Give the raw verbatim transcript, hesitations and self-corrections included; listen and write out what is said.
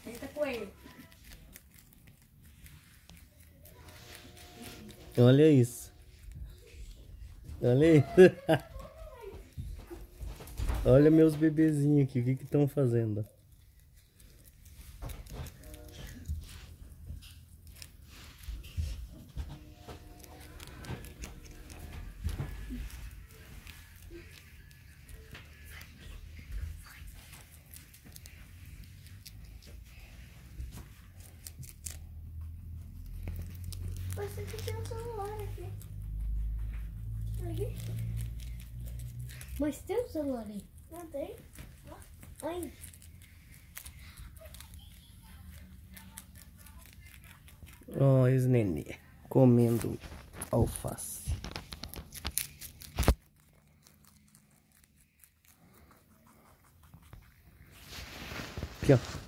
Eita, coelho. Olha isso. Olha isso. Olha meus bebezinhos aqui. O que que estão fazendo? Você que tem um celular aqui. Aí. Mas tem um celular aí? Não tem? Ai. Ó, esse nenê comendo alface. Aqui, ó.